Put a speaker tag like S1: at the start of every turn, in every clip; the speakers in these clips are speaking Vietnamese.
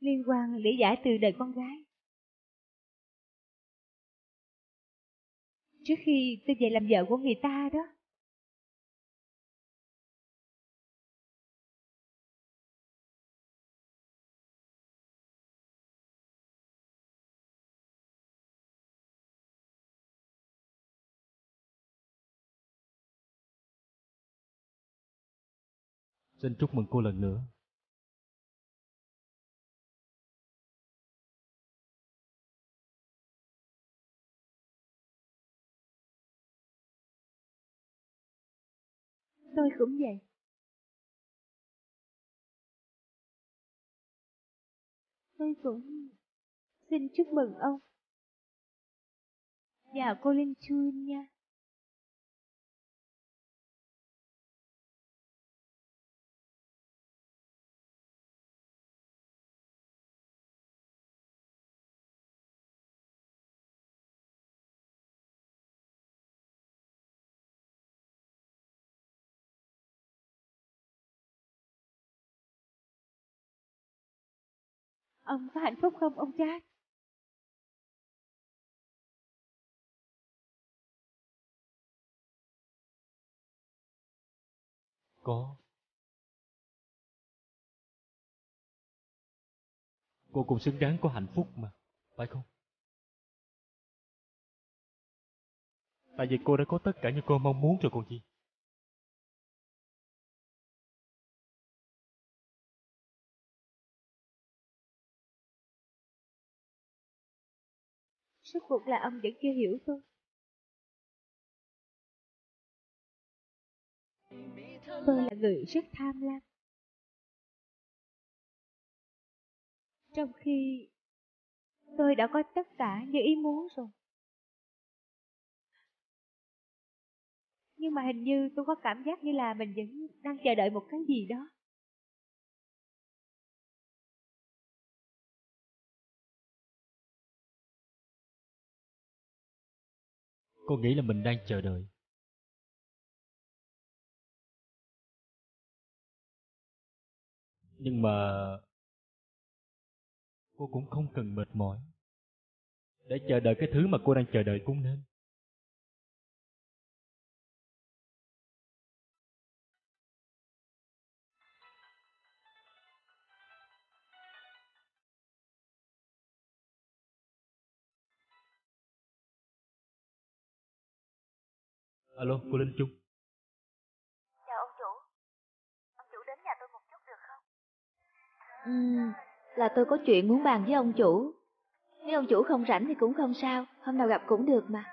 S1: liên quan để giải từ đời con gái. Trước khi tôi về làm vợ của người ta đó.
S2: Xin chúc mừng cô lần nữa.
S1: Tôi cũng vậy. Tôi cũng xin chúc mừng ông và cô Linh Chun nha. Ông có hạnh phúc không ông Trác?
S2: Có. Cô cũng xứng đáng có hạnh phúc mà, phải không? Tại vì cô đã có tất cả như cô mong muốn rồi còn gì.
S1: Suốt cuộc là ông vẫn chưa hiểu tôi. Tôi là người rất tham lam. Trong khi tôi đã có tất cả như ý muốn rồi. Nhưng mà hình như tôi có cảm giác như là mình vẫn đang chờ đợi một cái gì đó.
S2: Cô nghĩ là mình đang chờ đợi. Nhưng mà cô cũng không cần mệt mỏi để chờ đợi cái thứ mà cô đang chờ đợi cũng nên. Alo, cô Linh Trung.
S3: Chào ông chủ đến nhà tôi một chút được không?
S4: Là tôi có chuyện muốn bàn với ông chủ. Nếu ông chủ không rảnh thì cũng không sao, hôm nào gặp cũng được mà.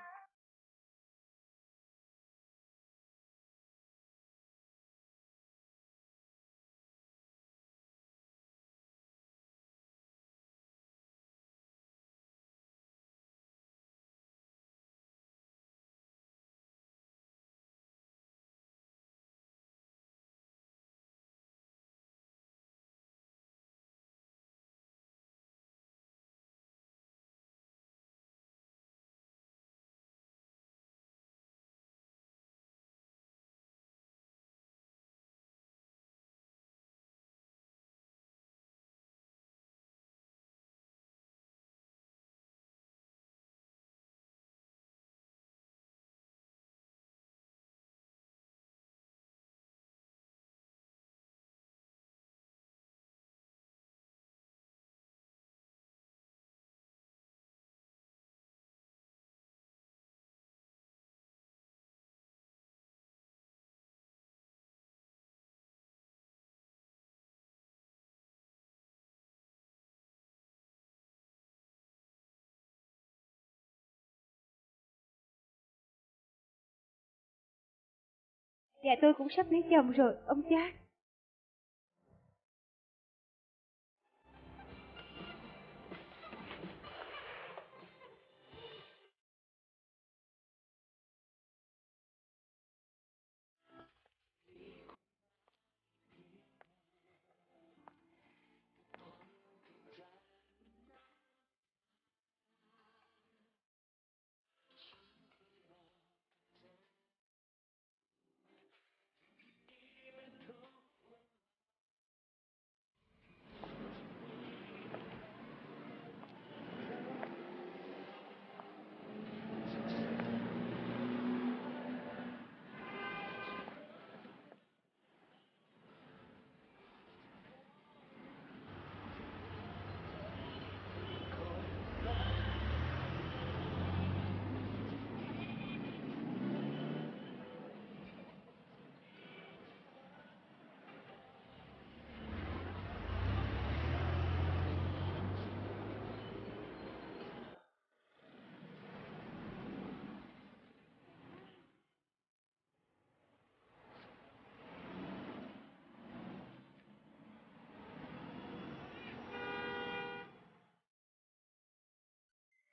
S1: Dạ tôi cũng sắp lấy chồng rồi, ông Trác.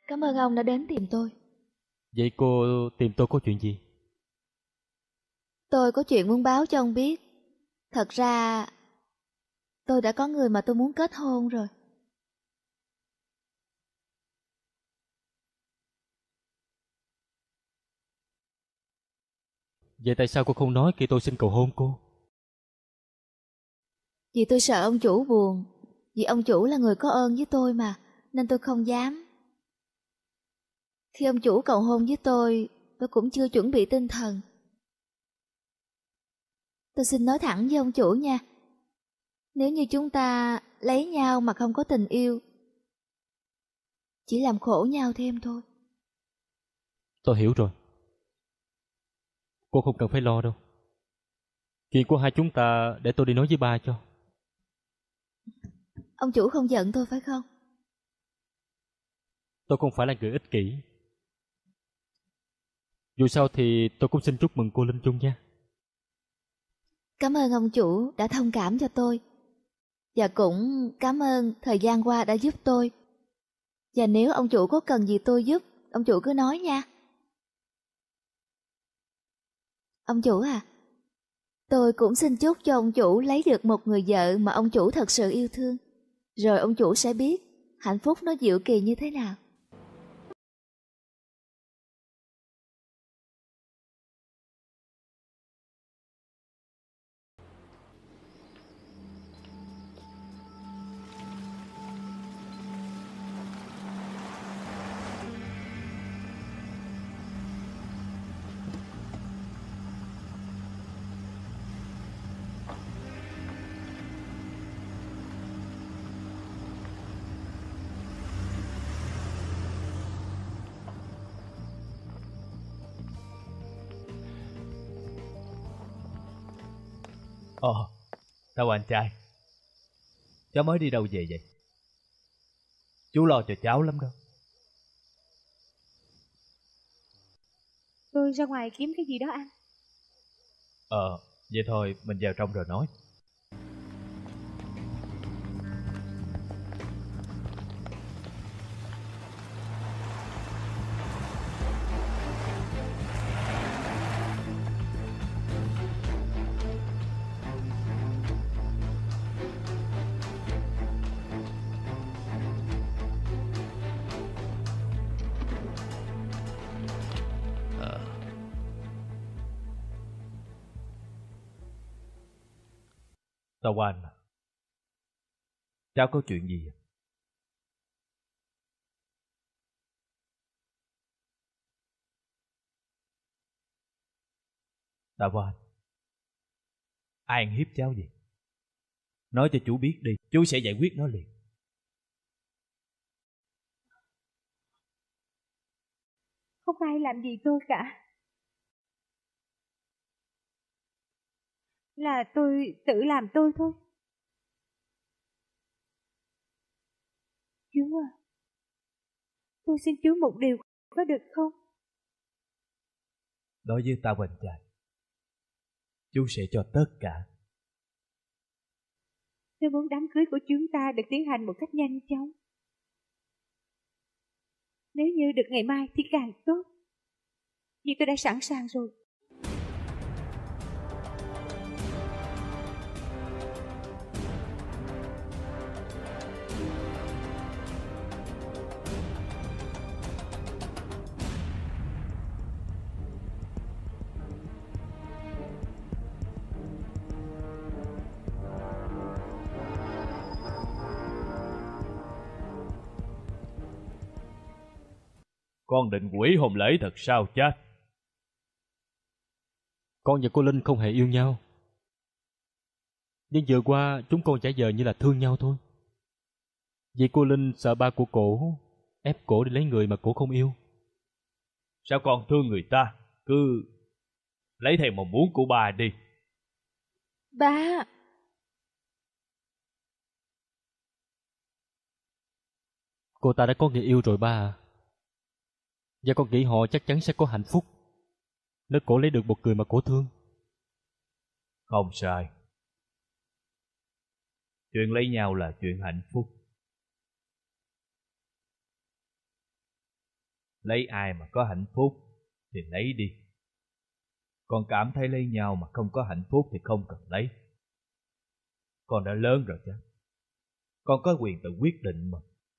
S4: Cảm ơn ông đã đến tìm tôi.
S2: Vậy cô tìm tôi có chuyện gì?
S4: Tôi có chuyện muốn báo cho ông biết. Thật ra, tôi đã có người mà tôi muốn kết hôn rồi.
S2: Vậy tại sao cô không nói khi tôi xin cầu hôn cô?
S4: Vì tôi sợ ông chủ buồn. Vì ông chủ là người có ơn với tôi mà, nên tôi không dám. Khi ông chủ cầu hôn với tôi cũng chưa chuẩn bị tinh thần. Tôi xin nói thẳng với ông chủ nha. Nếu như chúng ta lấy nhau mà không có tình yêu, chỉ làm khổ nhau thêm thôi.
S2: Tôi hiểu rồi. Cô không cần phải lo đâu. Chuyện của hai chúng ta để tôi đi nói với ba cho.
S4: Ông chủ không giận tôi phải không?
S2: Tôi không phải là người ích kỷ. Dù sao thì tôi cũng xin chúc mừng cô Linh chung nha.
S4: Cảm ơn ông chủ đã thông cảm cho tôi. Và cũng cảm ơn thời gian qua đã giúp tôi. Và nếu ông chủ có cần gì tôi giúp, ông chủ cứ nói nha. Ông chủ à, tôi cũng xin chúc cho ông chủ lấy được một người vợ mà ông chủ thật sự yêu thương. Rồi ông chủ sẽ biết hạnh phúc nó diệu kỳ như thế nào.
S5: Sao anh trai? Cháu mới đi đâu về vậy? Chú lo cho cháu lắm đâu.
S1: Tôi ra ngoài kiếm cái gì đó ăn.
S5: Vậy thôi mình vào trong rồi nói. Tao anh à, cháu có chuyện gì vậy? Tao anh, ai ăn hiếp cháu vậy? Nói cho chú biết đi, chú sẽ giải quyết nó liền.
S1: Không ai làm gì tôi cả. Là tôi tự làm tôi thôi. Chú à, tôi xin chú một điều có được không?
S5: Đối với tao anh trai, chú sẽ cho tất cả.
S1: Tôi muốn đám cưới của chúng ta được tiến hành một cách nhanh chóng. Nếu như được ngày mai thì càng tốt. Nhưng tôi đã sẵn sàng rồi.
S5: Con định hủy hôn lễ thật sao cha?
S2: Con và cô Linh không hề yêu nhau. Nhưng vừa qua chúng con chả giờ như là thương nhau thôi. Vì cô Linh sợ ba của cổ ép cổ đi lấy người mà cổ không yêu.
S5: Sao con thương người ta? Cứ lấy theo mong muốn của bà đi.
S4: Ba!
S2: Cô ta đã có người yêu rồi ba à. Và con nghĩ họ chắc chắn sẽ có hạnh phúc nếu cổ lấy được một người mà cổ thương.
S5: Không sai. Chuyện lấy nhau là chuyện hạnh phúc. lấy ai mà có hạnh phúc thì lấy đi. Con cảm thấy lấy nhau mà không có hạnh phúc thì không cần lấy. Con đã lớn rồi chứ. Con có quyền tự quyết định mà.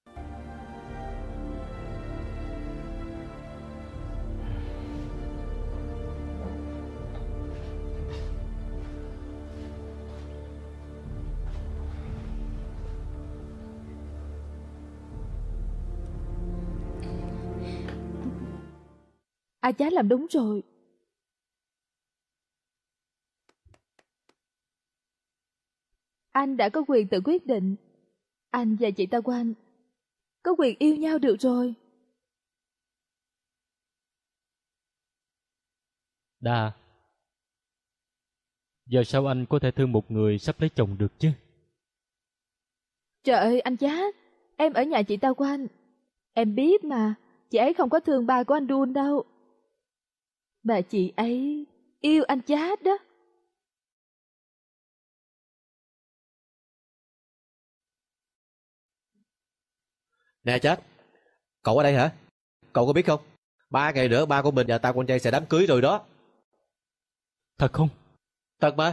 S4: A Chát làm đúng rồi. Anh đã có quyền tự quyết định. Anh và chị Ta Quan có quyền yêu nhau được rồi.
S2: Đa, giờ sao anh có thể thương một người sắp lấy chồng được chứ?
S4: Trời ơi anh Chát, em ở nhà chị Ta Quan. Em biết mà, chị ấy không có thương ba của anh Đun đâu. Mà chị ấy yêu anh Chát đó.
S6: Nè Chát, cậu ở đây hả? Cậu có biết không? 3 ngày nữa ba của mình và Ta Quan trai sẽ đám cưới rồi đó.
S2: Thật không?
S6: Thật mà.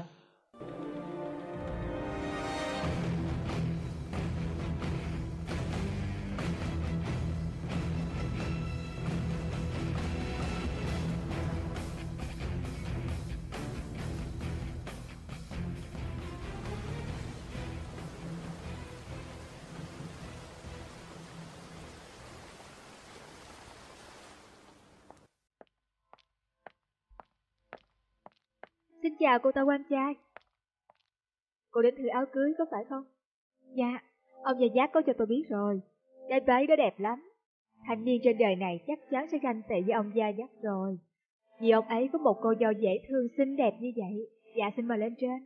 S1: Xin chào cô Ta Quan trai. Cô đến thử áo cưới có phải không? Dạ, ông Gia Giác có cho tôi biết rồi. Cái váy đó đẹp lắm. Thanh niên trên đời này chắc chắn sẽ ganh tị với ông Gia Giác rồi. Vì ông ấy có một cô dâu dễ thương xinh đẹp như vậy. Dạ xin mời lên trên.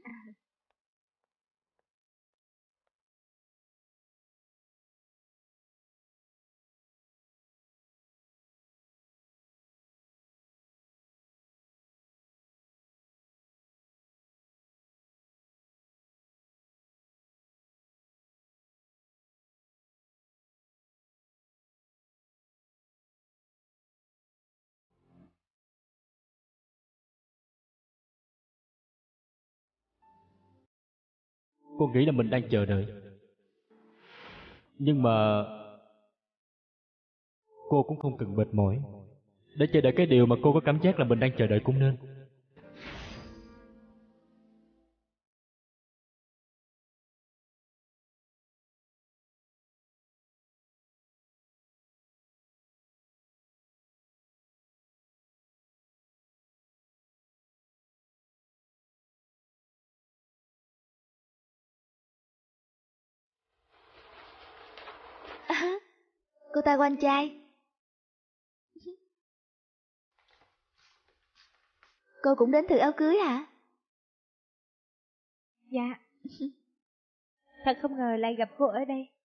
S2: Cô nghĩ là mình đang chờ đợi. Nhưng mà cô cũng không cần mệt mỏi để chờ đợi cái điều mà cô có cảm giác là mình đang chờ đợi cũng nên.
S4: Cô Ta Quan trai. Cô cũng đến thử áo cưới hả?
S1: Dạ. Thật không ngờ lại gặp cô ở đây.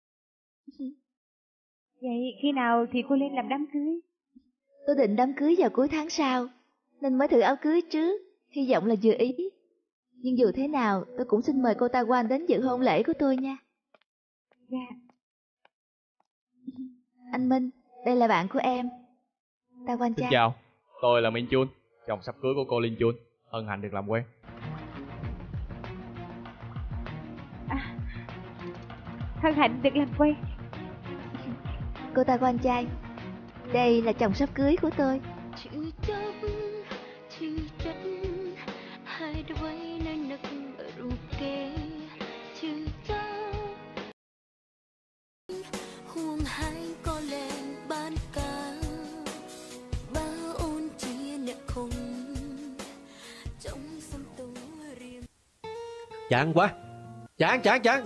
S1: Vậy khi nào thì cô lên làm đám cưới?
S4: Tôi định đám cưới vào cuối tháng sau, nên mới thử áo cưới trước, hy vọng là vừa ý. Nhưng dù thế nào, tôi cũng xin mời cô Ta Quan đến dự hôn lễ của tôi nha.
S1: Dạ.
S4: Anh Minh, đây là bạn của em, Ta Quan
S7: Xin
S4: trai.
S7: chào, tôi là Minh Chun, chồng sắp cưới của cô Linh Chun. Hân hạnh được làm quen.
S1: Hân hạnh được làm quen.
S4: Cô Ta Quan trai, đây là chồng sắp cưới của tôi.
S8: chữ chất hai đôi nơi nực ru kê chữ chất huông hai có lên ban ca ba ôn chia nệ không trong sông tố riêng.
S6: Chán quá. Chán.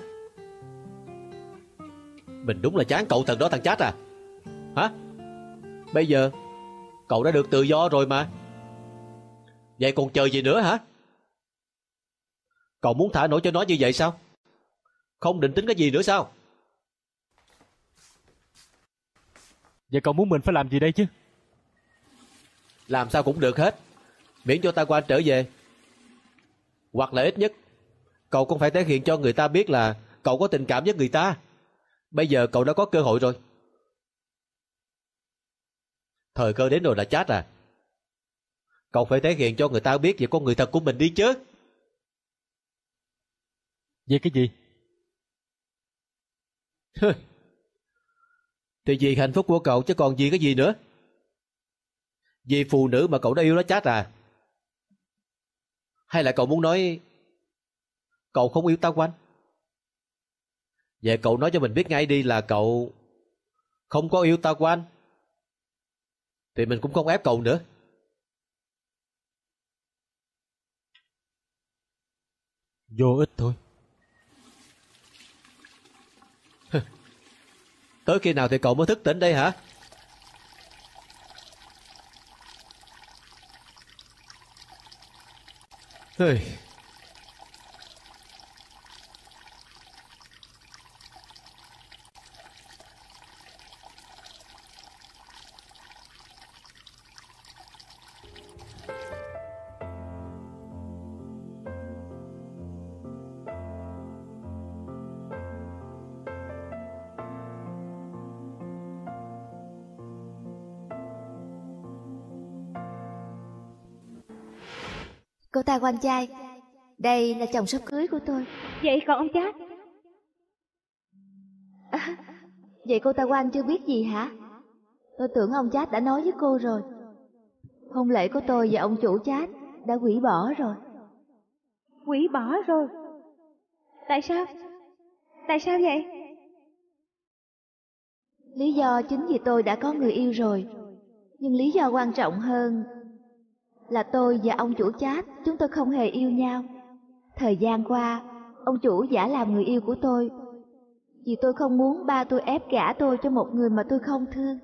S6: Mình đúng là chán cậu thần đó thằng Chát à. Hả? Bây giờ cậu đã được tự do rồi mà. Vậy còn chờ gì nữa hả? Cậu muốn thả nổi cho nó như vậy sao? Không định tính cái gì nữa sao?
S2: Vậy cậu muốn mình phải làm gì đây chứ?
S6: Làm sao cũng được hết, miễn cho Ta Quan trở về. Hoặc là ít nhất cậu cũng phải thể hiện cho người ta biết là cậu có tình cảm với người ta. Bây giờ cậu đã có cơ hội rồi. Thời cơ đến rồi là chết à? Cậu phải thể hiện cho người ta biết về con người thật của mình đi chứ.
S2: Về cái gì?
S6: Thì vì hạnh phúc của cậu chứ còn vì cái gì nữa. Vì phụ nữ mà cậu đã yêu nó chết à? Hay là cậu muốn nói cậu không yêu Tao Quanh? Vậy cậu nói cho mình biết ngay đi là cậu không có yêu Tao Quanh, thì mình cũng không ép cậu nữa.
S2: Vô ích thôi.
S6: Tới khi nào thì cậu mới thức tỉnh đây hả? Hey.
S4: Cô ta quan trai, đây là chồng sắp cưới của tôi.
S1: Vậy còn ông Chát?
S4: À, vậy cô ta quan chưa biết gì hả? Tôi tưởng ông Chát đã nói với cô rồi. Hôn lễ của tôi và ông chủ Chát đã hủy bỏ rồi.
S1: Hủy bỏ rồi? Tại sao? Tại sao vậy?
S4: Lý do chính vì tôi đã có người yêu rồi. Nhưng lý do quan trọng hơn là tôi và ông chủ Chát, chúng tôi không hề yêu nhau. Thời gian qua, ông chủ giả làm người yêu của tôi, vì tôi không muốn ba tôi ép gả tôi cho một người mà tôi không thương.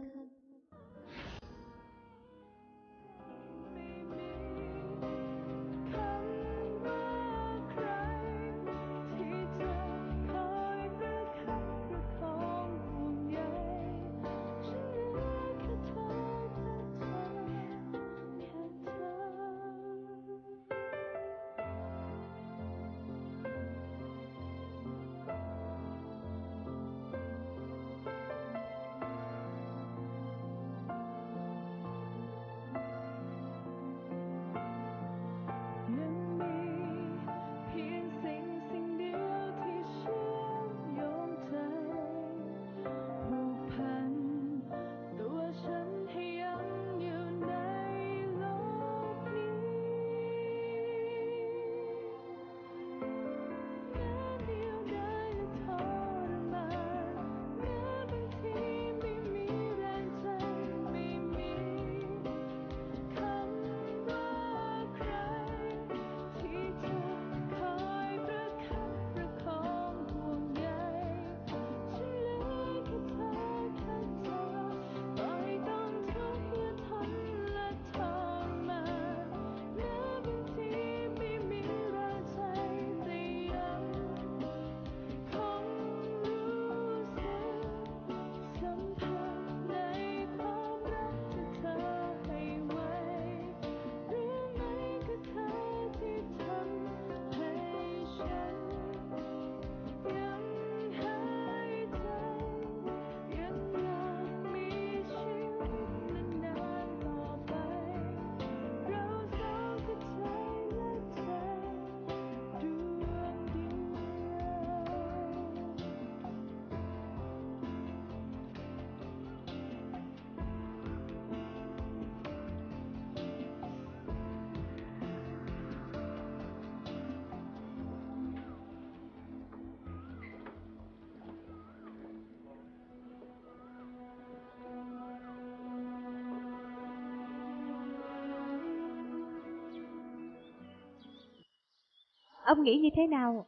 S1: Ông nghĩ như thế nào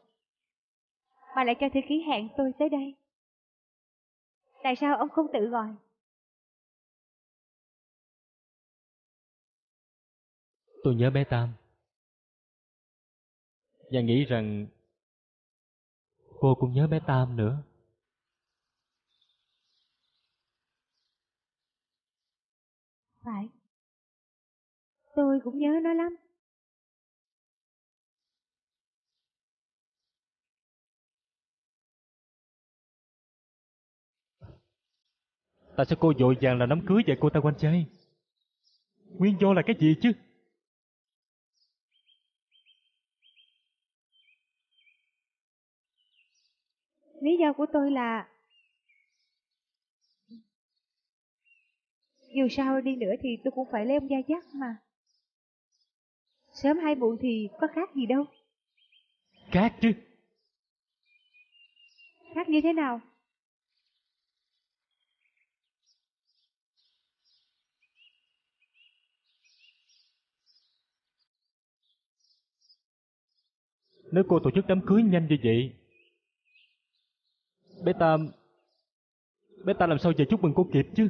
S1: mà lại cho thư ký hẹn tôi tới đây? Tại sao ông không tự gọi?
S2: Tôi nhớ bé Tam và nghĩ rằng cô cũng nhớ bé Tam nữa.
S1: Phải, tôi cũng nhớ nó lắm.
S2: Tại sao cô vội vàng làm đám cưới vậy cô ta quan trai? Nguyên do là cái gì chứ?
S1: Lý do của tôi là dù sao đi nữa thì tôi cũng phải lấy ông Gia dắt mà. Sớm hay muộn thì có khác gì đâu.
S2: Khác chứ.
S1: Khác như thế nào?
S2: Nếu cô tổ chức đám cưới nhanh như vậy, bé ta làm sao về chúc mừng cô kịp chứ?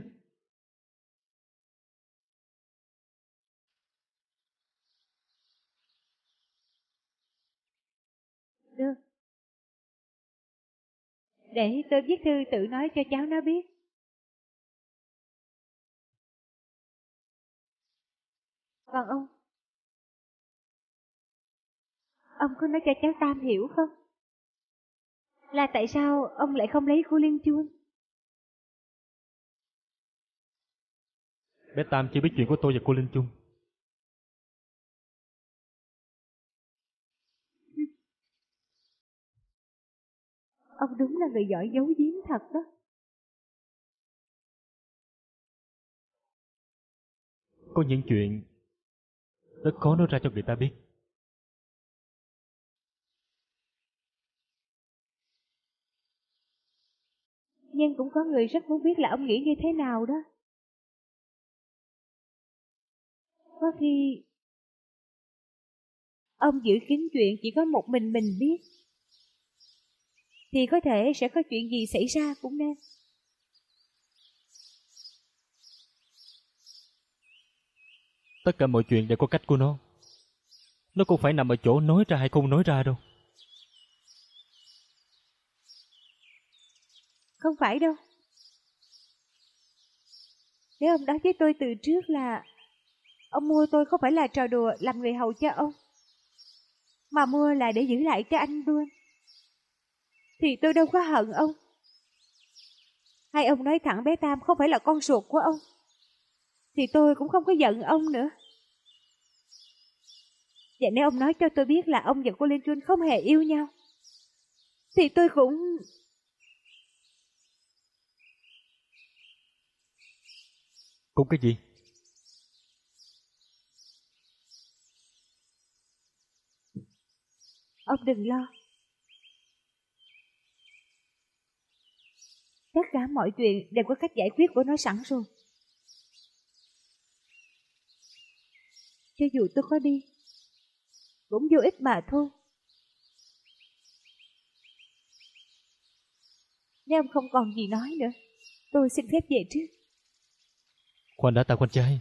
S1: Được. Để tôi viết thư tự nói cho cháu nó biết. Còn ông có nói cho cháu Tam hiểu không? Là tại sao ông lại không lấy cô Liên Chuông?
S2: Bé Tam chỉ biết chuyện của tôi và cô Linh Chung.
S1: Ông đúng là người giỏi giấu giếm thật đó.
S2: Có những chuyện rất khó nói ra cho người ta biết.
S1: Nhưng cũng có người rất muốn biết là ông nghĩ như thế nào đó. Có khi ông giữ kín chuyện chỉ có một mình biết, thì có thể sẽ có chuyện gì xảy ra cũng nên.
S2: Tất cả mọi chuyện đều có cách của nó. Nó không phải nằm ở chỗ nói ra hay không nói ra đâu.
S1: Không phải đâu. Nếu ông nói với tôi từ trước là ông mua tôi không phải là trò đùa làm người hầu cho ông, mà mua là để giữ lại cho anh luôn, thì tôi đâu có hận ông. Hay ông nói thẳng bé Tam không phải là con ruột của ông, thì tôi cũng không có giận ông nữa. Và nếu ông nói cho tôi biết là ông và cô Liên Trinh không hề yêu nhau, thì tôi cũng...
S2: Cũng cái gì?
S1: Ông đừng lo. Tất cả mọi chuyện đều có cách giải quyết của nó sẵn rồi. Cho dù tôi có đi, cũng vô ích mà thôi. Nếu ông không còn gì nói nữa, tôi xin phép về trước.
S2: Khoan đã, con trai.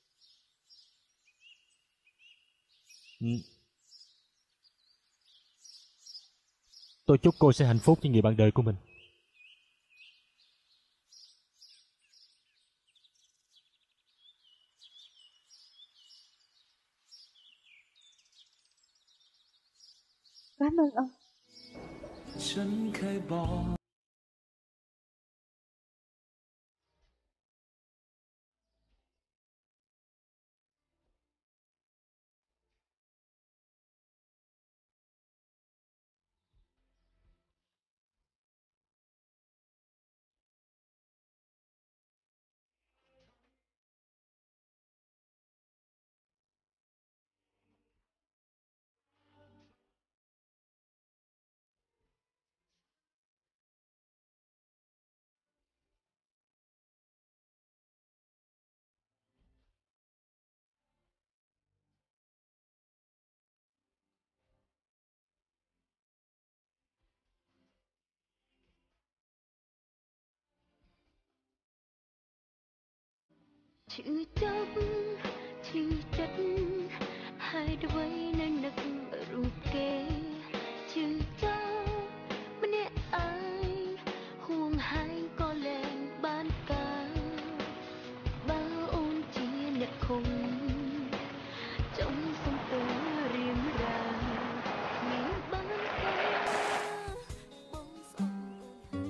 S2: Tôi chúc cô sẽ hạnh phúc với người bạn đời của mình.
S1: Cảm ơn ông.
S8: chữ chấp chữ chất hai đôi nên nực rụt kê chữ chấp menit ai huông hai có lên ban ca bao ôn chia nẹt khung trong sông tơ riêng ra miền ban ca bóng sông.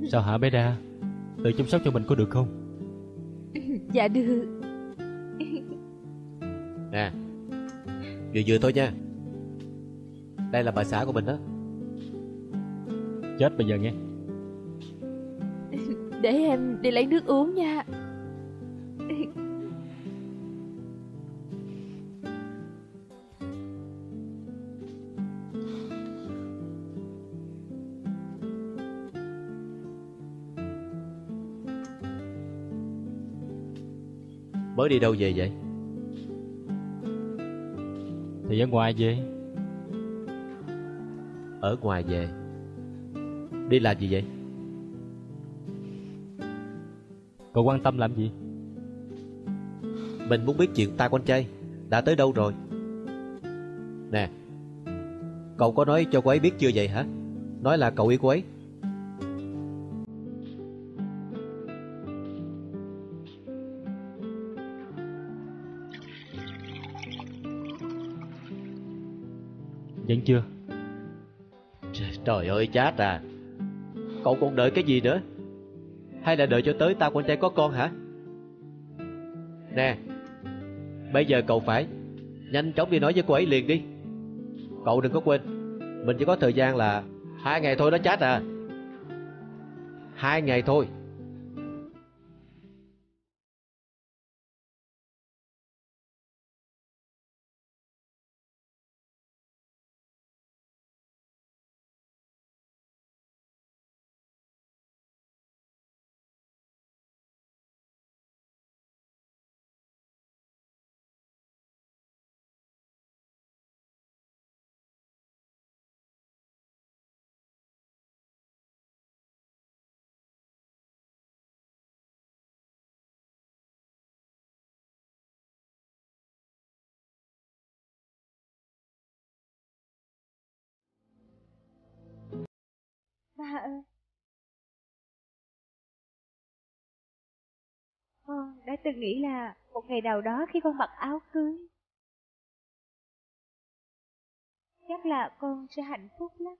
S2: Sao hả bé Đa? Tự chăm sóc cho mình có được không?
S4: Dạ được.
S6: Nè, vừa vừa thôi nha. Đây là bà xã của mình đó.
S2: Chết bây giờ nghe.
S4: Để em đi lấy nước uống nha.
S6: Mới đi đâu về vậy?
S2: Thì ở ngoài về.
S6: Ở ngoài về. Đi làm gì vậy?
S2: Cậu quan tâm làm gì?
S6: Mình muốn biết chuyện ta con trai đã tới đâu rồi. Nè, cậu có nói cho cô ấy biết chưa vậy hả? Nói là cậu yêu cô ấy.
S2: Vẫn chưa.
S6: Trời ơi chát à. Cậu còn đợi cái gì nữa? Hay là đợi cho tới ta con trai có con hả? Nè, bây giờ cậu phải nhanh chóng đi nói với cô ấy liền đi. Cậu đừng có quên, mình chỉ có thời gian là 2 ngày thôi đó chát à. 2 ngày thôi.
S1: Ba ơi, con đã từng nghĩ là một ngày nào đó khi con mặc áo cưới, chắc là con sẽ hạnh phúc lắm.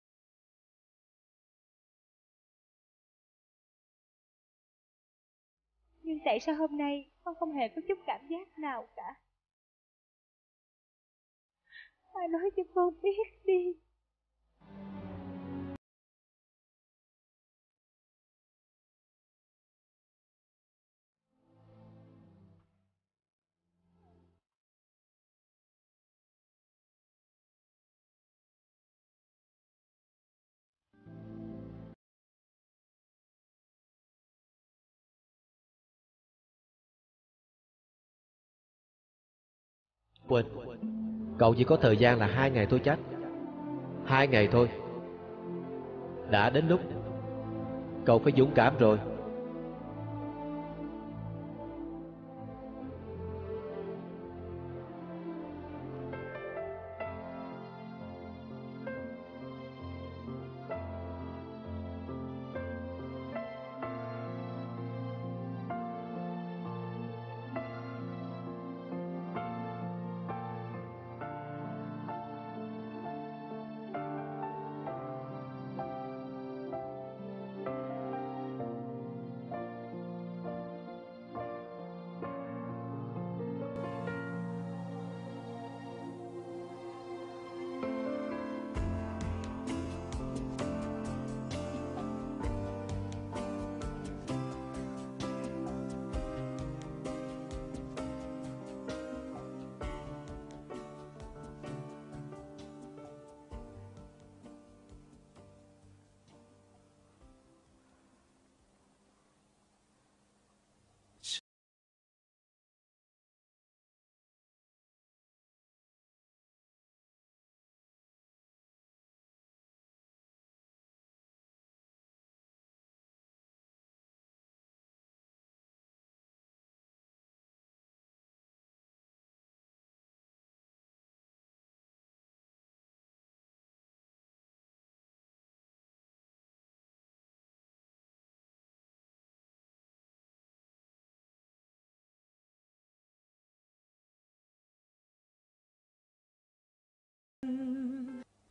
S1: Nhưng tại sao hôm nay con không hề có chút cảm giác nào cả? Ba nói cho con biết đi.
S6: Quên, cậu chỉ có thời gian là 2 ngày thôi chát. 2 ngày thôi. Đã đến lúc cậu phải dũng cảm rồi.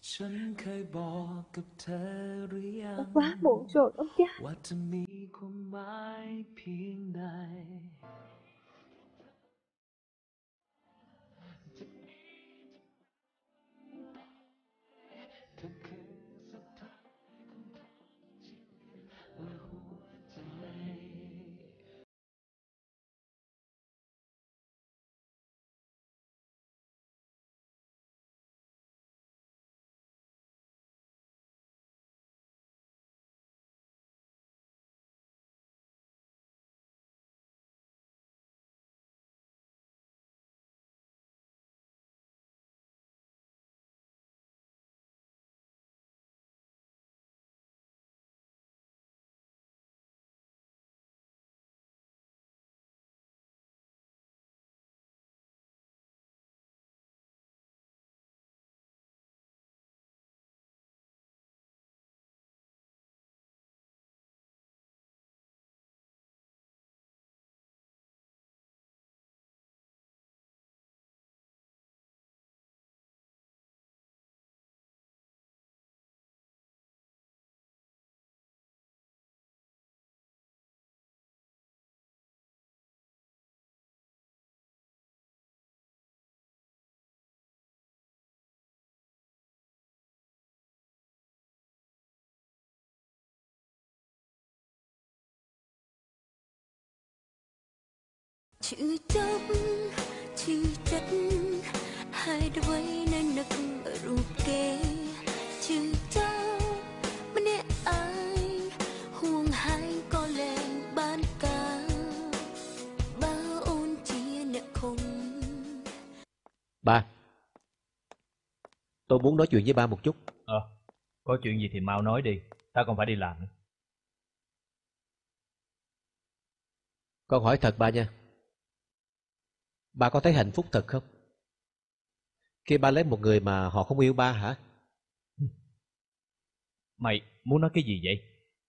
S1: Đã quá muộn rồi ông cha.
S9: ว่าจะมีความหมายเพียงใด
S8: chữ chấp chữ chất hai đôi nơi nực ruột kê chữ chấp mẹ ai huông hai có lên ban ca ba ôn chia nợ không.
S6: Ba, tôi muốn nói chuyện với ba một chút.
S5: Có chuyện gì thì mau nói đi, ta còn phải đi làm nữa.
S6: Con hỏi thật ba nha. Ba có thấy hạnh phúc thật không? Khi ba lấy một người mà họ không yêu ba hả?
S5: Mày muốn nói cái gì vậy?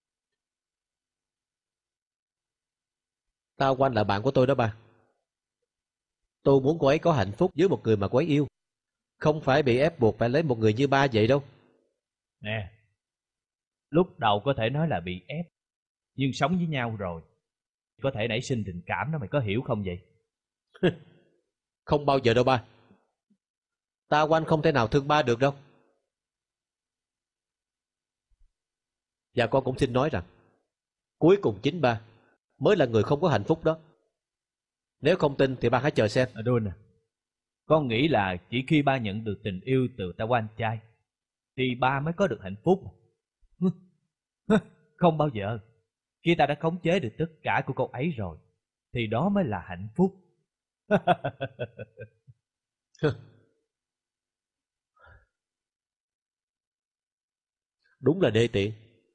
S6: Tao Oanh là bạn của tôi đó ba. Tôi muốn cô ấy có hạnh phúc với một người mà cô ấy yêu, không phải bị ép buộc phải lấy một người như ba vậy đâu.
S5: Nè, lúc đầu có thể nói là bị ép, nhưng sống với nhau rồi có thể nảy sinh tình cảm đó, mày có hiểu không vậy?
S6: Không bao giờ đâu ba. Ta Oanh không thể nào thương ba được đâu. Và con cũng xin nói rằng cuối cùng chính ba mới là người không có hạnh phúc đó. Nếu không tin thì ba hãy chờ xem.
S5: Đôn à, con nghĩ là chỉ khi ba nhận được tình yêu từ ta Oanh trai thì ba mới có được hạnh phúc. Không bao giờ. Khi ta đã khống chế được tất cả của cô ấy rồi thì đó mới là hạnh phúc.
S6: Đúng là đê tiện.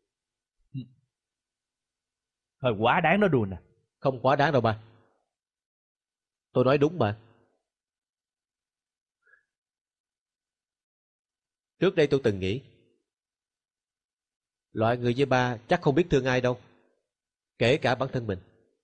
S5: Hơi quá đáng đó Đùn à.
S6: Không quá đáng đâu ba. Tôi nói đúng mà. Trước đây tôi từng nghĩ loại người như ba chắc không biết thương ai đâu, kể cả bản thân mình.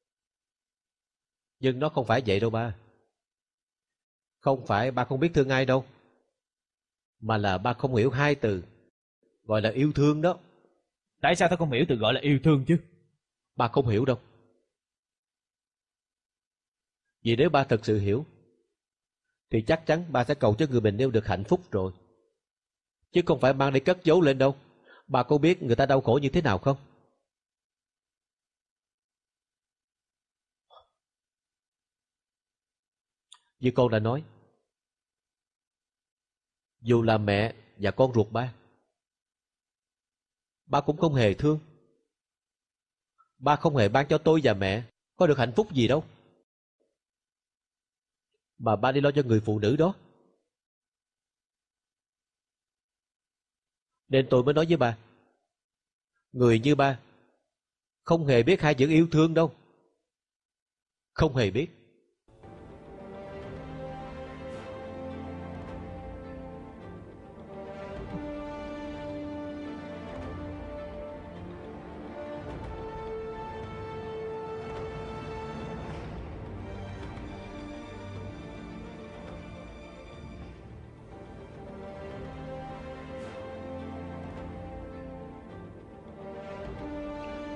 S6: Nhưng nó không phải vậy đâu ba. Không phải ba không biết thương ai đâu, mà là ba không hiểu hai từ gọi là yêu thương đó.
S5: Tại sao tao không hiểu từ gọi là yêu thương chứ?
S6: Ba không hiểu đâu. Vì nếu ba thật sự hiểu thì chắc chắn ba sẽ cầu cho người mình yêu được hạnh phúc rồi, chứ không phải mang đi cất giấu lên đâu. Ba có biết người ta đau khổ như thế nào không? Như con đã nói, dù là mẹ và con ruột ba cũng không hề thương. Ba không hề ban cho tôi và mẹ có được hạnh phúc gì đâu, mà ba đi lo cho người phụ nữ đó. Nên tôi mới nói với ba, người như ba không hề biết hai chữ yêu thương đâu. Không hề biết.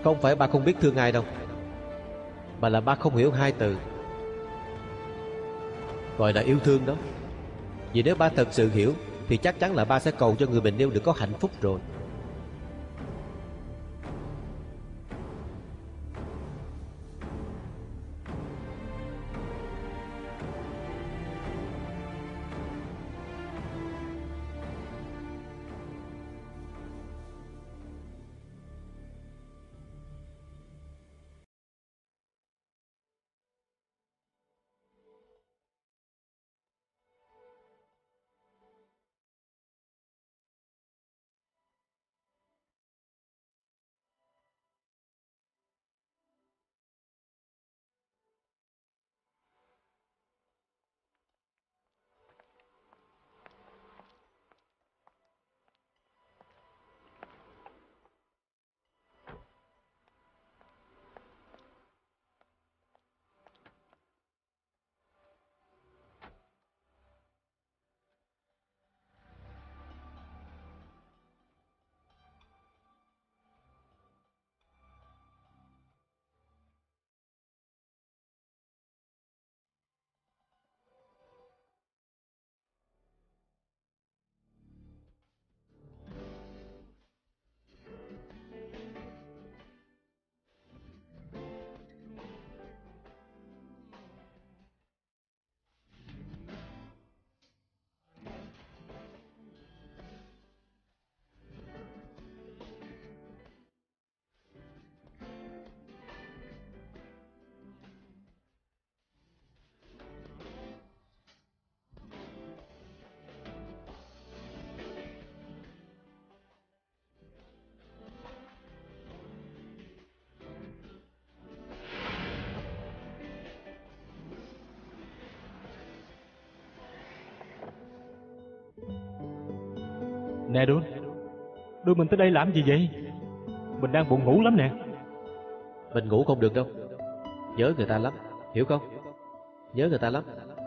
S6: Không phải ba không biết thương ai đâu, mà là ba không hiểu hai từ gọi là yêu thương đó. Vì nếu ba thật sự hiểu thì chắc chắn là ba sẽ cầu cho người mình yêu được có hạnh phúc rồi.
S2: Nè Đôn, đưa mình tới đây làm gì vậy? Mình đang buồn ngủ lắm nè.
S6: Mình ngủ không được đâu, nhớ người ta lắm, hiểu không? Nhớ người ta lắm.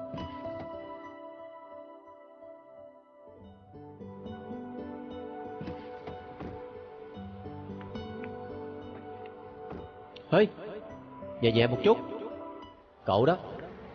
S6: Hơi, nhẹ nhẹ một chút. Cậu đó.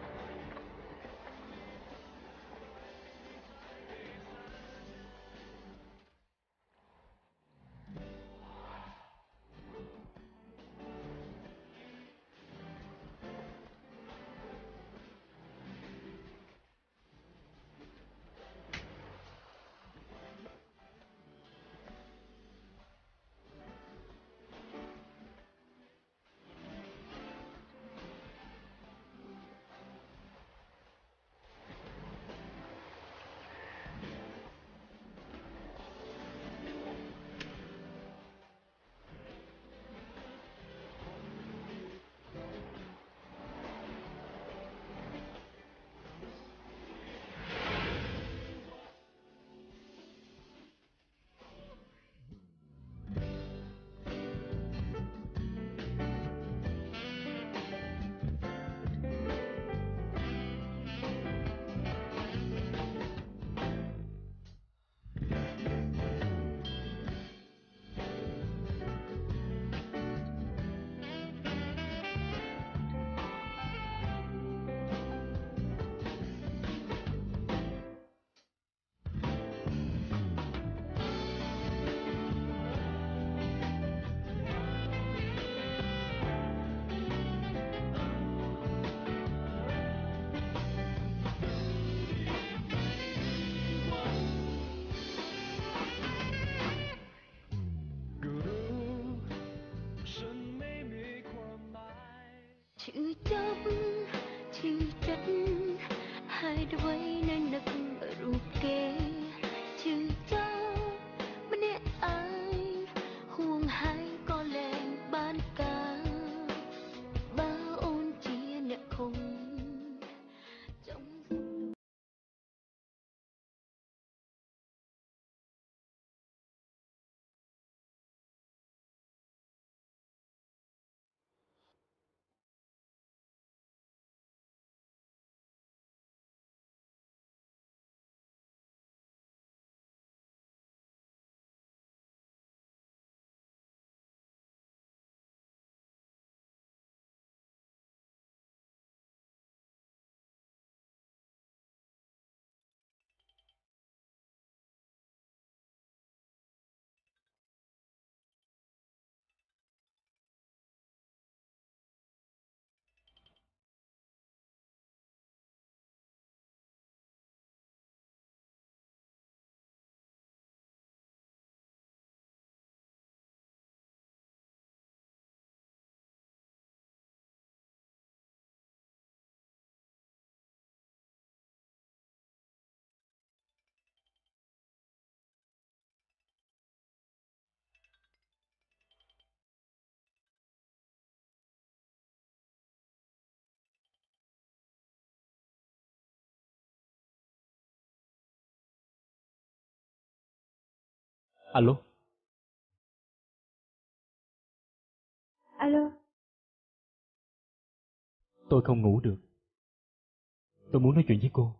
S8: chữ chấp chữ chất hai đôi vây nên nực rụt kê chữ chấp bên ai huông hai có lên ban ca ba ôn chia nè không
S2: Alo,
S1: Alo,
S2: tôi không ngủ được. Tôi muốn nói chuyện với cô.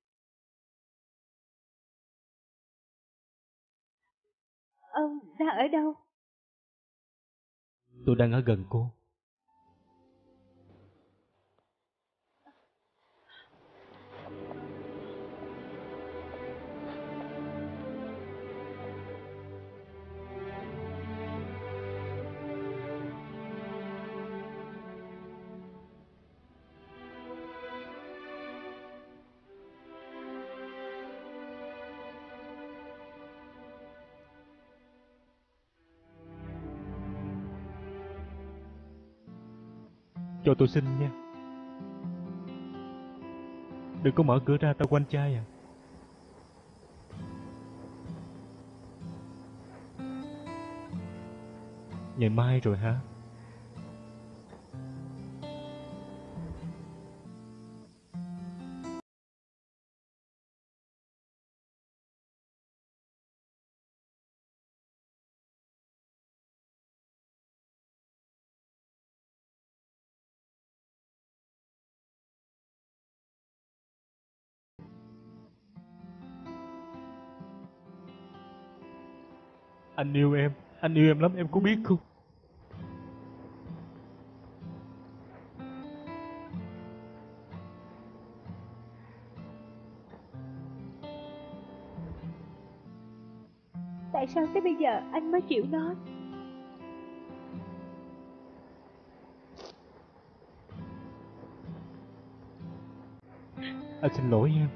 S1: ông đang ở đâu?
S2: Tôi đang ở gần cô. Cho tôi xin nha. Đừng có mở cửa ra, tao quanh chai à. Ngày mai rồi hả? Anh yêu em lắm, em có biết không?
S1: Tại sao tới bây giờ anh mới chịu nói?
S2: Anh xin lỗi em.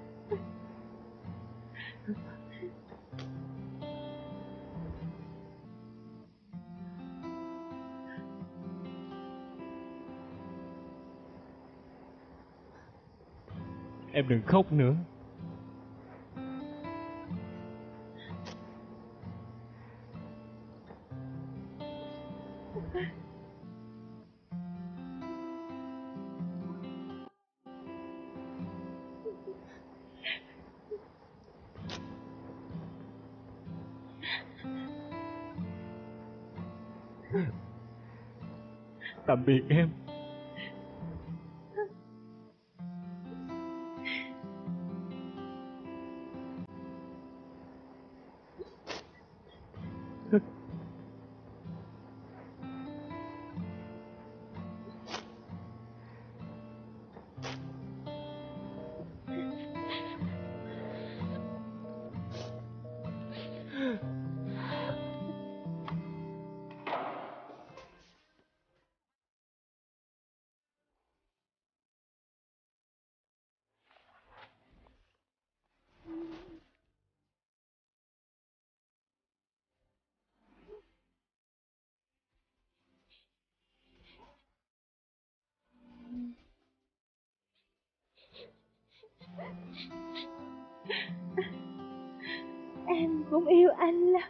S2: Em đừng khóc nữa. Tạm biệt em.
S1: Em cũng yêu anh lắm.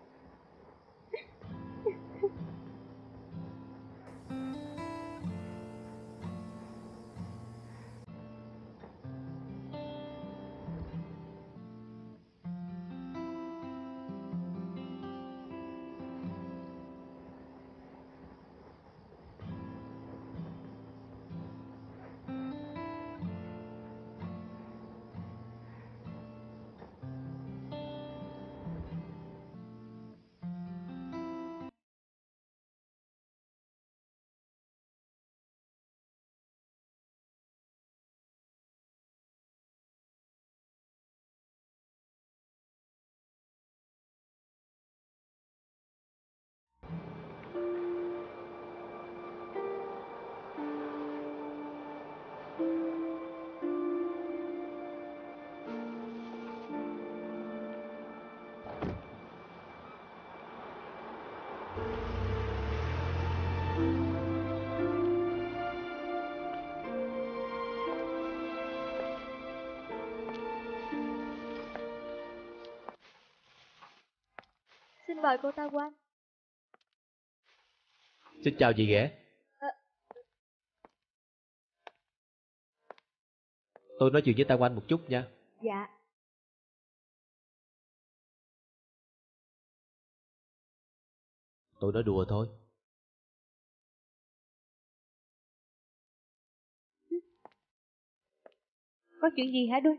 S1: Xin mời cô ta qua.
S6: Xin chào chị ghẻ. Tôi nói chuyện với Tam Oanh một chút nha.
S1: Dạ.
S6: Tôi nói đùa thôi.
S1: Có chuyện gì hả Đuôi?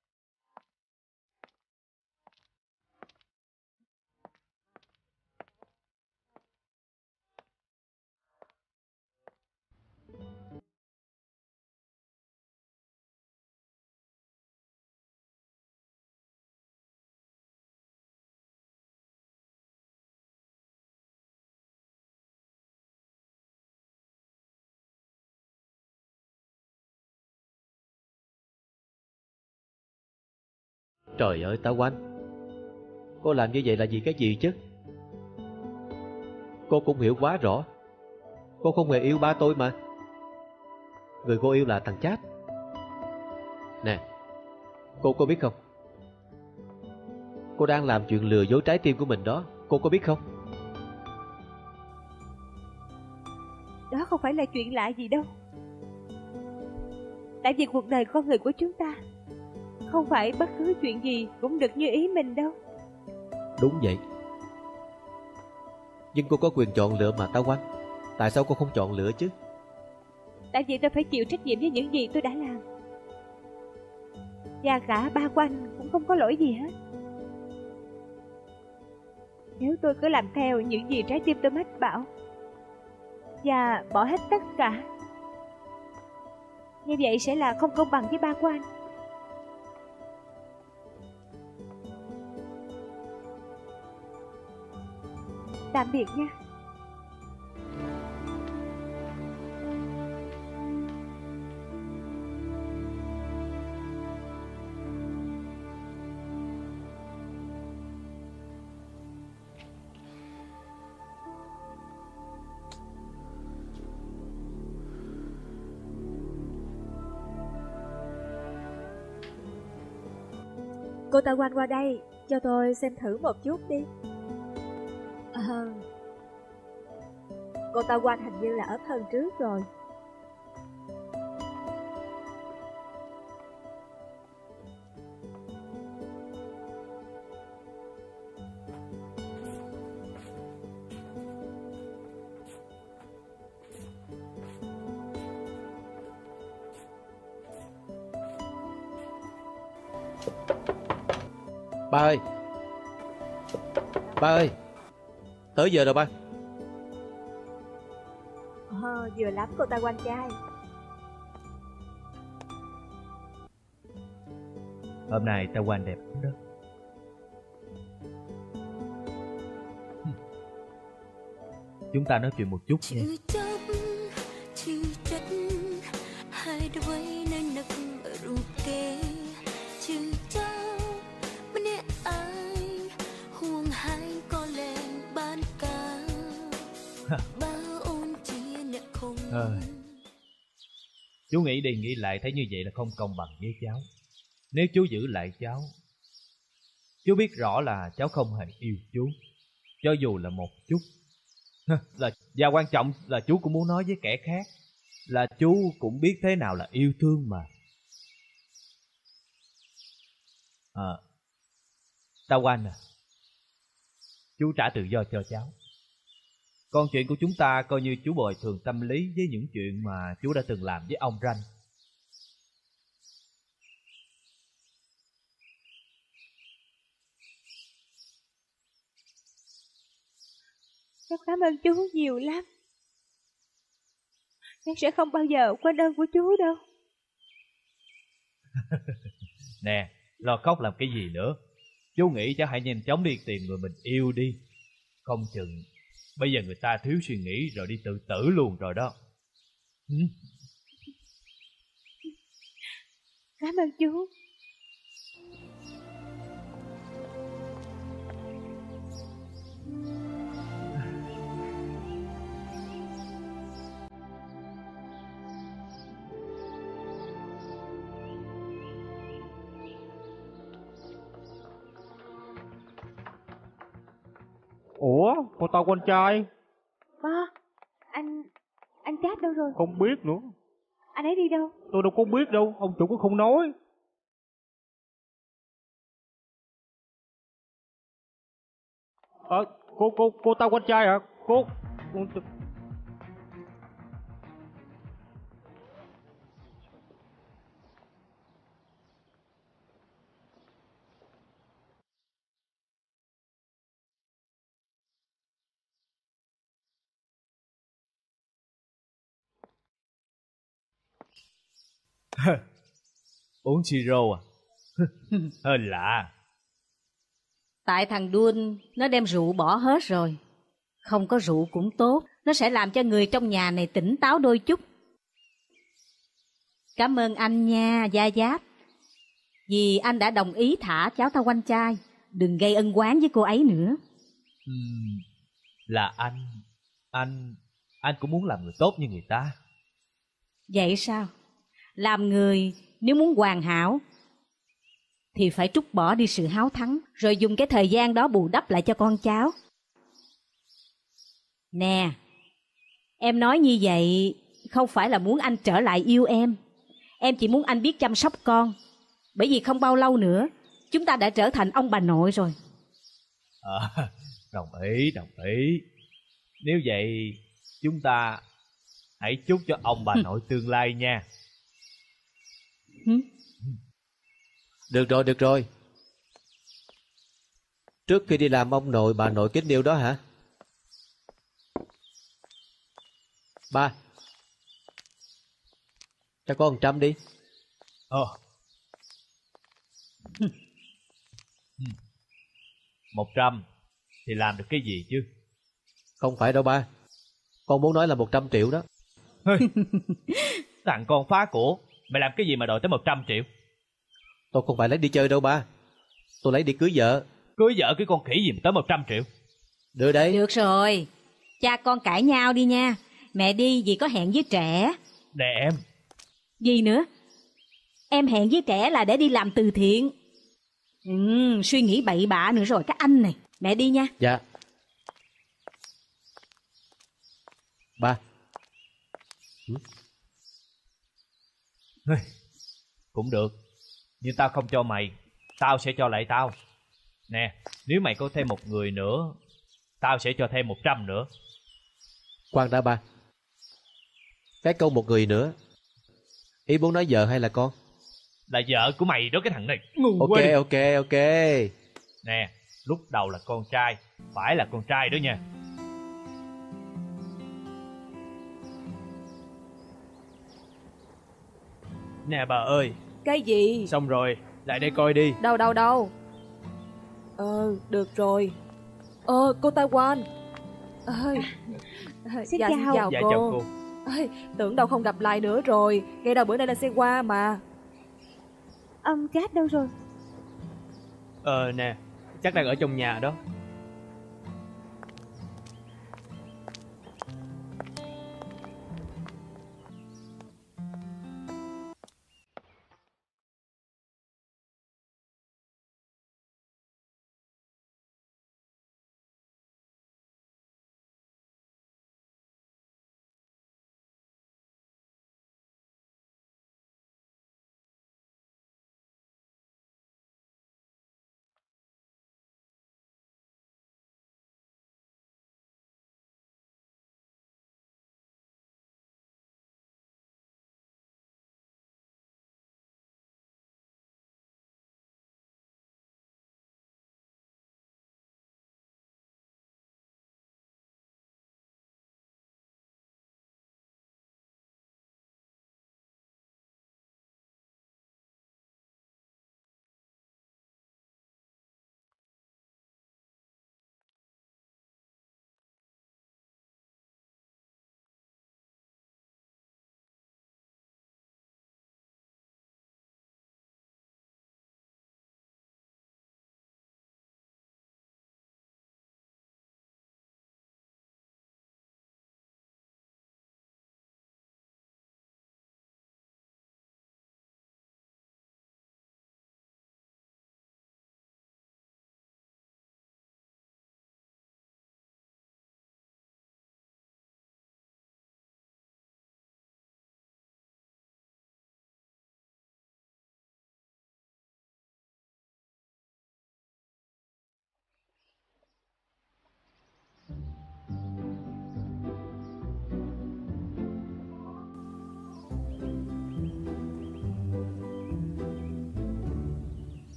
S6: Trời ơi Tao Quanh, cô làm như vậy là vì cái gì chứ? Cô cũng hiểu quá rõ. Cô không hề yêu ba tôi mà. Người cô yêu là thằng Chát. Nè, cô có biết không? Cô đang làm chuyện lừa dối trái tim của mình đó. Cô có biết không?
S1: Đó không phải là chuyện lạ gì đâu. Tại vì cuộc đời con người của chúng ta không phải bất cứ chuyện gì cũng được như ý mình đâu.
S6: Đúng vậy. Nhưng cô có quyền chọn lựa mà Tao Quanh. Tại sao cô không chọn lựa chứ?
S1: Tại vì tôi phải chịu trách nhiệm với những gì tôi đã làm. Và cả ba của anh cũng không có lỗi gì hết. Nếu tôi cứ làm theo những gì trái tim tôi mách bảo và bỏ hết tất cả, như vậy sẽ là không công bằng với ba của anh. Tạm biệt nha. Cô Tao Quanh qua đây, cho tôi xem thử một chút đi. Cô Tao Quanh hình như là ở phần trước rồi.
S6: Ba ơi! Ba ơi! Tới giờ rồi ba.
S1: Vừa lắm cô Tao Quanh trai.
S5: Hôm nay Tao Quanh đẹp lắm đó. Chúng ta nói chuyện một chút nha.
S8: Chữ chất hai đôi nơi nực ruột kê chữ cháu bên ai huồng hai có lên ban ca bao ôn chia nè không.
S5: Chú nghĩ đi nghĩ lại thấy như vậy là không công bằng với cháu. Nếu chú giữ lại cháu, chú biết rõ là cháu không hề yêu chú, cho dù là một chút. Và quan trọng là chú cũng muốn nói với kẻ khác là chú cũng biết thế nào là yêu thương mà. Tao Quanh à, chú trả tự do cho cháu. Còn chuyện của chúng ta coi như chú bồi thường tâm lý với những chuyện mà chú đã từng làm với ông Ranh.
S1: Cháu cảm ơn chú nhiều lắm. Cháu sẽ không bao giờ quên ơn của chú đâu.
S5: Nè, lo khóc làm cái gì nữa. Chú nghĩ cháu hãy nhanh chóng đi tìm người mình yêu đi. Không chừng bây giờ người ta thiếu suy nghĩ rồi đi tự tử luôn rồi đó.
S1: Cảm ơn chú.
S2: Ủa, cô Tao Quanh trai?
S1: Ba, anh Chát đâu rồi?
S2: Không biết nữa.
S1: Anh ấy đi đâu?
S2: Tôi đâu có biết đâu, ông chủ cũng không nói. Cô Tao Quanh trai hả?
S7: Cô
S5: Uống siro à? Hơi lạ.
S10: Tại thằng Đun nó đem rượu bỏ hết rồi. Không có rượu cũng tốt, nó sẽ làm cho người trong nhà này tỉnh táo đôi chút. Cảm ơn anh nha, Gia Giáp. Vì anh đã đồng ý thả cháu tao quanh chai. Đừng gây ân oán với cô ấy nữa.
S5: Là anh cũng muốn làm người tốt như người ta.
S10: Vậy sao? Làm người nếu muốn hoàn hảo thì phải trút bỏ đi sự háo thắng, rồi dùng cái thời gian đó bù đắp lại cho con cháu. Nè, em nói như vậy không phải là muốn anh trở lại yêu em. Em chỉ muốn anh biết chăm sóc con. Bởi vì không bao lâu nữa chúng ta đã trở thành ông bà nội rồi.
S5: Đồng ý. Nếu vậy chúng ta hãy chúc cho ông bà nội tương lai nha.
S6: Được rồi. Trước khi đi làm ông nội bà nội kết liêu đó hả? Ba, cho con 100 đi.
S5: 100 thì làm được cái gì chứ?
S6: Không phải đâu ba, con muốn nói là 100 triệu đó.
S5: Thằng con phá của, mày làm cái gì mà đòi tới 100 triệu?
S6: Tôi không phải lấy đi chơi đâu ba, tôi lấy đi cưới vợ.
S5: Cưới vợ cái con khỉ gì mà tới 100 triệu?
S6: Đưa đấy.
S10: Được rồi, cha con cãi nhau đi nha. Mẹ đi vì có hẹn với trẻ.
S5: Nè em.
S10: Gì nữa? Em hẹn với trẻ là để đi làm từ thiện. Suy nghĩ bậy bạ nữa rồi các anh này. Mẹ đi nha.
S6: Dạ. Ba.
S5: Cũng được, nhưng tao không cho mày, tao sẽ cho lại tao. Nè, nếu mày có thêm một người nữa, tao sẽ cho thêm 100 nữa.
S6: Khoan đã ba, cái câu một người nữa, ý muốn nói vợ hay là con?
S5: Là vợ của mày đó cái thằng này. Ngu quá.
S6: Ok.
S5: Nè, lúc đầu là con trai, phải là con trai đó nha.
S7: Nè bà ơi.
S11: Cái gì?
S7: Xong rồi, lại đây coi đi.
S11: Đâu. Được rồi. Cô Taiwan.
S1: Xin chào.
S7: Dạ
S11: cô.
S7: chào cô.
S11: Tưởng đâu không gặp lại nữa rồi. Ngay đầu bữa nay là xe qua mà.
S1: Ông Cát đâu rồi?
S7: Nè, chắc đang ở trong nhà đó.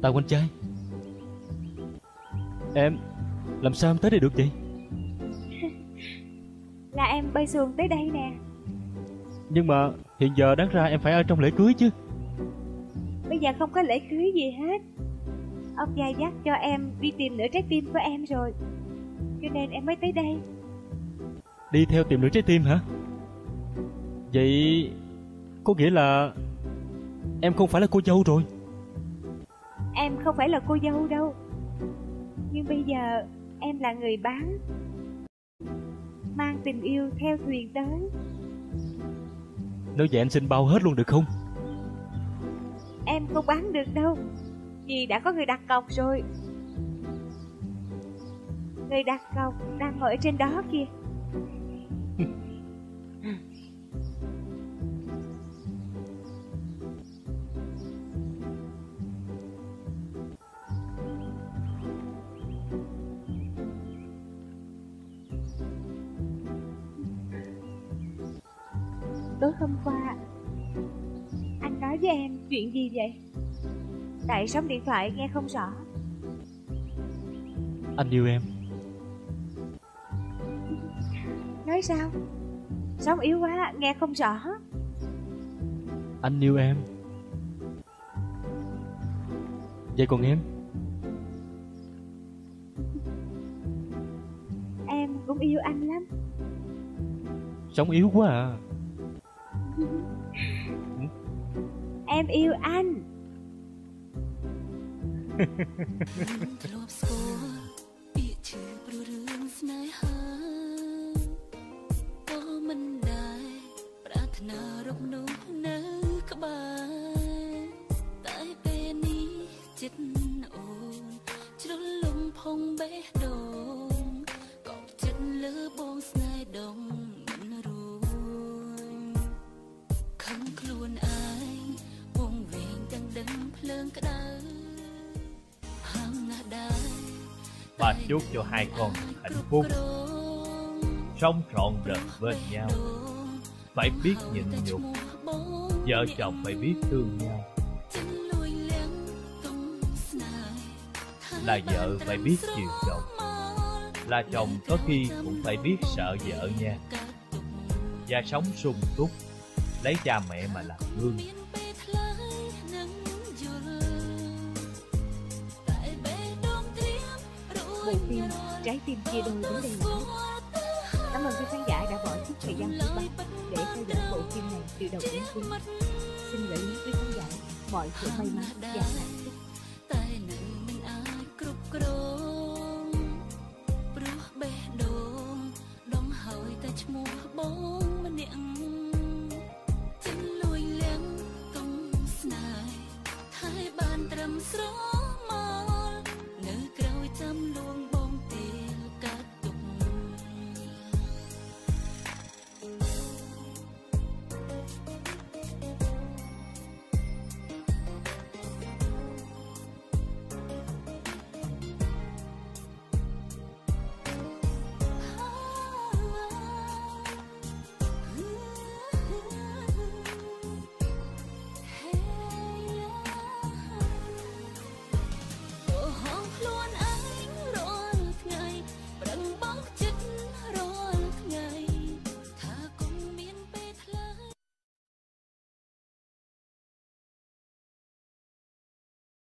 S2: Tao anh trai. Em làm sao em tới đây được vậy?
S1: Là em bay xuồng tới đây nè.
S2: Nhưng mà hiện giờ đáng ra em phải ở trong lễ cưới chứ.
S1: Bây giờ không có lễ cưới gì hết. Ông già dắt cho em đi tìm nửa trái tim của em rồi, cho nên em mới tới đây.
S2: Đi theo tìm nửa trái tim hả? Vậy có nghĩa là em không phải là cô dâu rồi.
S1: Em không phải là cô dâu đâu, nhưng bây giờ em là người bán, mang tình yêu theo thuyền tới.
S2: Nếu vậy anh xin bao hết luôn được không?
S1: Em không bán được đâu, vì đã có người đặt cọc rồi. Người đặt cọc đang ngồi ở trên đó kìa. Tối hôm qua anh nói với em chuyện gì vậy? Tại sóng điện thoại nghe không rõ.
S2: Anh yêu em.
S1: Nói sao? Sóng yếu quá nghe không rõ.
S2: Anh yêu em. Vậy còn em?
S1: Em cũng yêu anh lắm.
S2: Sóng yếu quá à.
S1: Em yêu anh.
S5: Bà chúc cho hai con hạnh phúc, sống trọn đời bên nhau, phải biết nhịn nhục, vợ chồng phải biết thương nhau. Là vợ phải biết chiều chồng, là chồng có khi cũng phải biết sợ vợ nha. Và sống sung túc, lấy cha mẹ mà làm gương.
S1: Bộ phim Trái tim chia đôi đến đây là hết. Cảm ơn quý khán giả đã bỏ chút thời gian quý báu để theo dõi bộ phim này từ đầu đến cuối. Xin gửi đến quý khán giả mọi sự may mắn và hạnh phúc.